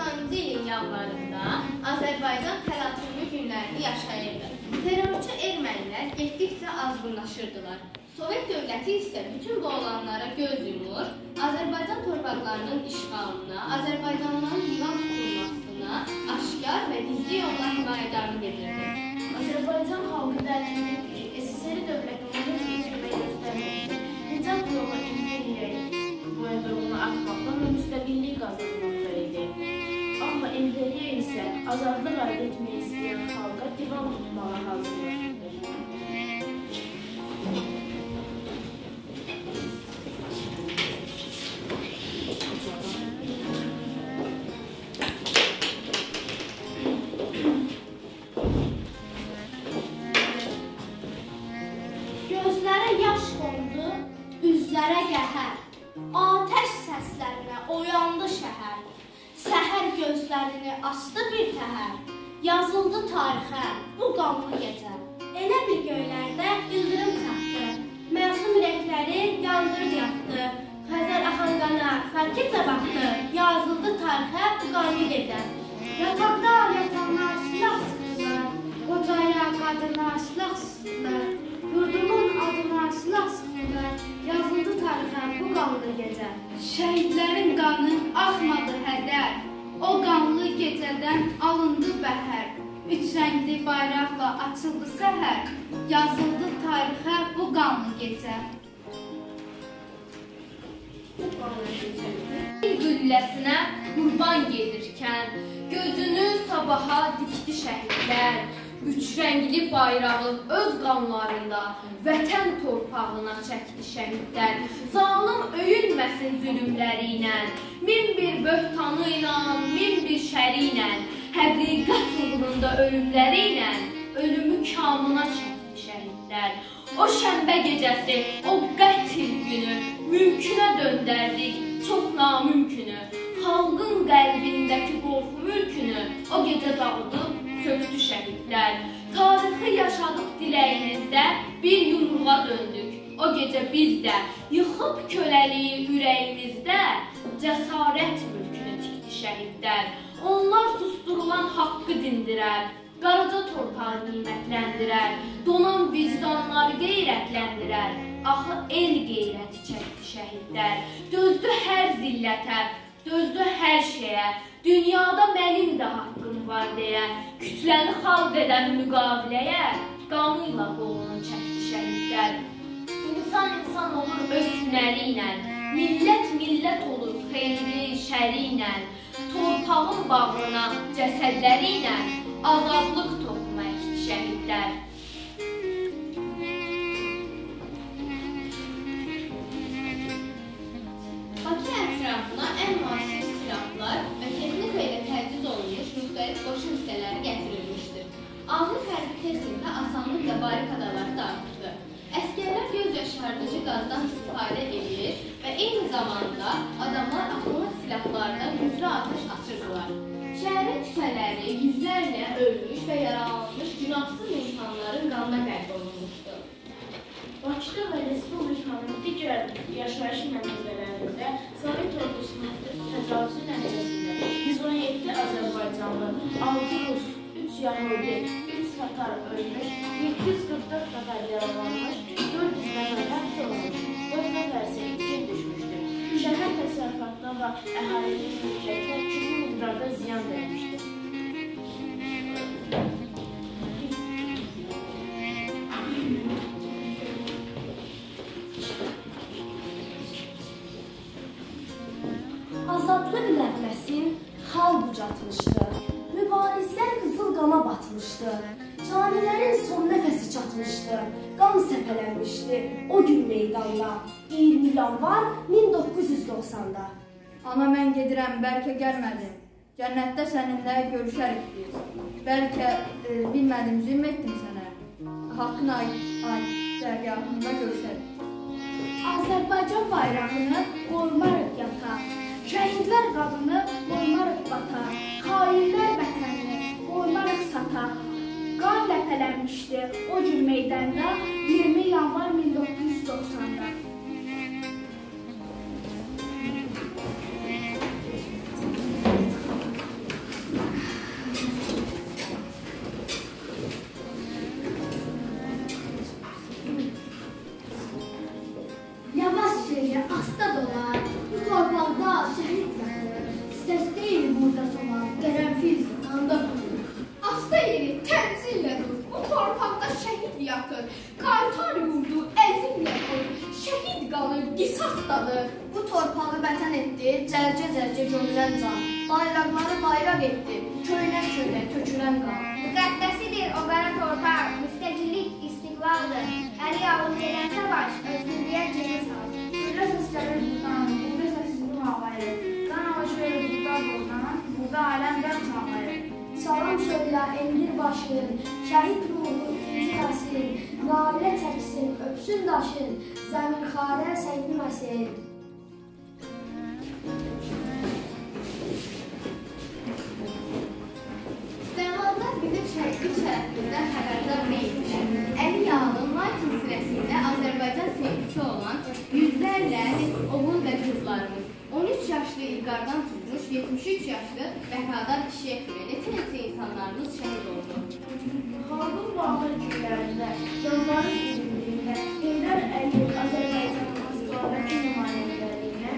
1990-cı ilin yanvarında Azərbaycan təlatümlü günlərini yaşayırdı. Terrorçu ermənilər getdikcə azğınlaşırdılar. Sovet dövləti isə bütün bu olanlara göz yumur, Azərbaycan torpaqlarının işğalına, Azərbaycanlıların divan tutulmasına aşkar və gizli yolla himayədarlıq edirdi. Azərbaycan xalqı dərkində ki, SSR dövlətinin seçilməyi göstərmək üçün Nicət yolu imperiyaya boyunduğunu atmaqla və müstəqillik qazanmaqda idi. Amma imperiya isə azadlıq əldə etmək istəyən xalqa divan tutmağa hazırlaşırdı. Gözlərə yaş qondu, üzlərə qəhər, atəş səslərinə oyandı şəhər. Səhər gözlərini açdı bir təhər, yazıldı tarixə bu qanlı gecə. Elə bir göylərdə ildırım çaxdı, məsum ürəkləri yandırıb yatdı. Xəzər axan qana sakitcə baxdı, yazıldı tarixə bu qanlı gecə. Yataqda yatanlar silah sıxdılar, qocaya qadına silah sıxdılar. Yurdumun adına silah sıxdılar, yazıldı tarixə bu qanlı gecə. Şəhidlərin qanı axmadı hədər, o qanlı gecədən alındı bəhər. Üç rəngli bayraqla açıldı səhər, yazıldı tarixə bu qanlı gecə. Bir gülləsinə qurban gedirkən, gözünü sabaha dikdi şəhidlər. Üç rəngli bayrağı öz qanlarında vətən torpağına çəkdi şəhidlər. Zalım öyünməsin zülümləri ilə, min bir böhtanı ilə, min bir şəri ilə, həqiqət uğrunda ölümləri ilə ölümü kamına çəkdi şəhidlər. O şənbə gecəsi, o qətl günü mümkünə döndərdik çox namümkünü. Xalqın qəlbindəki qorxu mülkünü o gecə dağıdıb söktü şəhidlər. Tarixi yaşadıq diləyinizdə, bir yumruğa döndük. O gecə biz də yıxıb köləliyi ürəyimizdə cəsarət mülkünü tikdi şəhidlər. Onlar susturulan haqqı dindirər, qaraca torpağı qiymətləndirər, donan vicdanları qeyrətləndirər. Axı el qeyrəti çəkdi şəhidlər. Dözdü hər zillətə, dözdü hər şeyə, dünyada mənim də haqqım var deyə, kütləni xalq edən müqaviləyə qanıyla qolunu çəkdi şəhidlər. İnsan insan olur öz hünəri ilə, millət millət olur xeyri şəri ilə, torpağın bağrına cəsədləri ilə azadlıq toxumu əkdi şəhidlər. Bakı ətrafına ən müasir silahlar və texnika ilə təchiz olunmuş müxtəlif qoşun hissələri gətirilmişdir. Ağır hərbi texnika asanlıqla barikadaları dağıtdı. Əskərlər göz yaşardıcı qazdan istifadə edir və eyni zamanda adamlar avtomat silahlarla güclü atəş açırdılar. Şəhərin küçələri yüzlərlə ölmüş və yaralanmış günahsız insanların qanına qərq olunmuşdu. Bakıda və Respublikanın digər yaşayış məntəqələrində Sovet ordusunun təcavüzü nəticəsində 117 Azərbaycanlı, 6 Rus, 3 Yahudi, 3 Tatar ölmüş, 744 nəfər yaralanmış, 400 nəfər həbs olunmuş, 4 nəfər isə itkin düşmüşdür. Şəhər təsərrüfatına və əhalinin mülkiyyətinə ciddi miqdarda ziyan vermişdir. Azadlıq nəğməsin xalq ucatmışdı, mübarizlər qızıl qana batmışdı, canilərin son nəfəsi çatmışdı, qan səpələnmişdi o gün meydanda, 20 yanvar 1990-da. Ana mən gedirəm, bəlkə gəlmədim, cənnətdə səninlə görüşərik biz. Bəlkə bilmədim, zülm etdim sənə, haqqın ay dərgahında görüşərik. Azərbaycan bayrağını qoymarıq yata, şəhidlər qadını qoymarıq bata, xainlər vətənini qoymarıq sata. Qan ləpələnmişdi o gün meydanda 20 yanvar 1990-da. ustadır. Bu torpağı vətən etdi, cərcə-cərcə gömülən can. Bayraqları bayraq etdi, köynək-köynək tökülən qan. Müqəddəsidir o qara torpaq, müstəqillik istiqlaldır. Əli alın gələn savaş, özgürlüyə cəmi sal. Burada səslərir buradan, burada səssizlik havayır. Qan avaşır burada buradan, burada aləm qan sağlayır. Salam söylə endir başın, şəhid ruhu incitəsin, nalə çəksin, öpsün daşın, zəminxarə səyniməsin. Cənablar bizim şəhidlik şərəfimizdən xəbərdar deyilmiş. Əli Yağlın Lakin sirəsində Azərbaycan sevgisi olan yüzlərlə oğul və qızlarımız, 13 yaşlı İlqardan tutmuş 73 yaşlı Bəhrədar kişiyə kimi neçə insanlarımız şəhid oldu. Xalqın bağlı günlərində, dönməli günlərində, Heydər Əliyev Azərbaycanın istiqaməti nümayəndəliyinə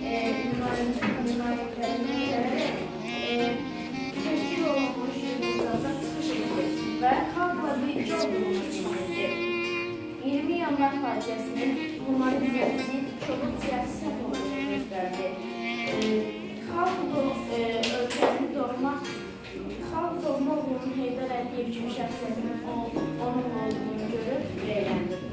gələrək təşkil olunmuş yığıncada çıxış edir və xalqla birlikdə olduğunu düşünürdü. 20 yanvar faciəsinin humanizmsi, kobud siyasi səhv olduğunu göstərdi. Xalq ölkəni doğmaq, xalq doğma olduğunu Heydər Əliyev kimi şəxsiyyətinin onun olduğunu görüb beğendirdi.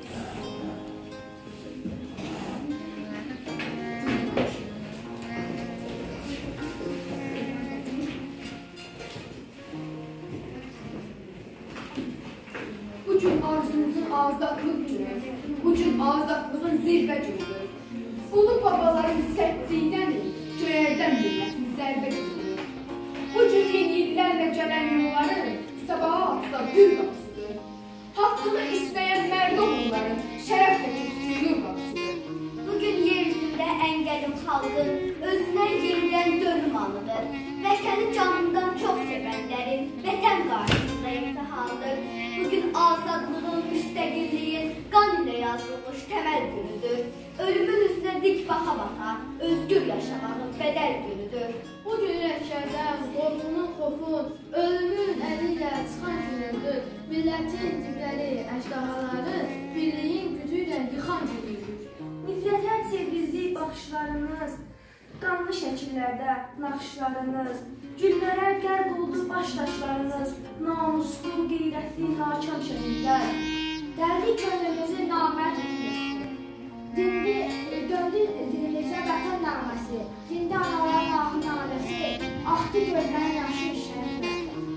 Bugün arzumuzun azadlıq günü, bugün azadlığın zirvə günüdür. Ulu babaların sərtliyindən, göyərdən millətin zərbə günüdür. Bugün min illərlə gələn yolların sabaha atsa gül qapısıdır. Haqqını istəyən mərd oğulların şərəflə küstüyür qapısıdır. Bugün yer üzündə əngəlim xalqın özünə yenidən dönüm anıdır. Vətəni canından çox sevənlərin vətən qarşısında imtihandır. Bugün azadlığın, müstəqilliyin qan ilə yazılmış təməl günüdür. Ölümün üzünə dik baxa-baxa, özgür yaşamağın bədəl günüdür. Bugün ürəklərdən qorxunun, xofun, ölümün əli ilə çıxan günüdür. Millətin dibləri, əjdahaları birliyin gücü ilə yıxan günüdür. Nifrətə çevrildi baxışlarınız, qanlı şəkillərdə naxışlarınız, güllərə qərq oldu baş daşlarınız, namuslu, qeyrətli, nakam şəhidlər. Dərli könlümüzü namərd etmişdir. Döndü dilimizə vətən naməsi, dindi anaların ahı naləsi, axdı gözlərin yaşı şəriflər.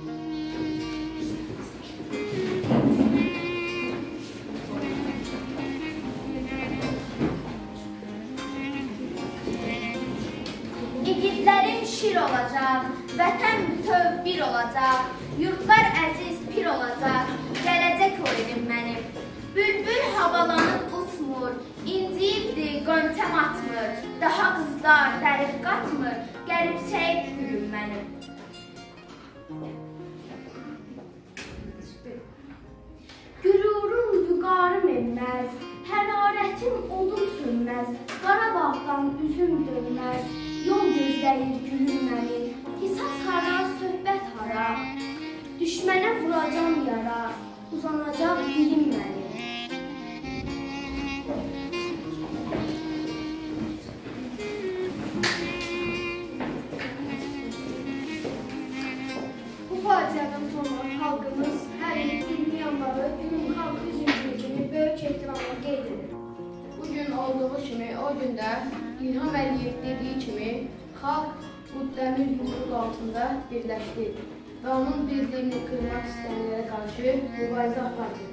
İgidlərin şir olacaq, vətən bütöv bir olacaq, yurtlar əziz pir olacaq, gələcək o elim mənim. Bülbül havalanıb uçmur, inciyibdi qöntəm atmır, daha qızlar dərib qatmır, gəlib çəyib gülüm mənim. Gürurum vüqarım enməz, hərarətim odun sönməz, Qarabağdan üzüm dönməz, yol gözləyir gülüm mənim, qisas hara, söhbət hara, düşmənə vuracam yara, uzanacaq dilim mənim. Bu faciədən sonra xalqımız hər il 20 yanvarı günün xalq üzümlüyü kimi böyük ehtiramla qeyd edir. Bugün olduğu kimi o gündə İlham Əliyev dediyi kimi xalq bu dəmir yumruq altında birləşdi və onun birliyini qırmaq istəyənlərə qarşı mübarizə apardı.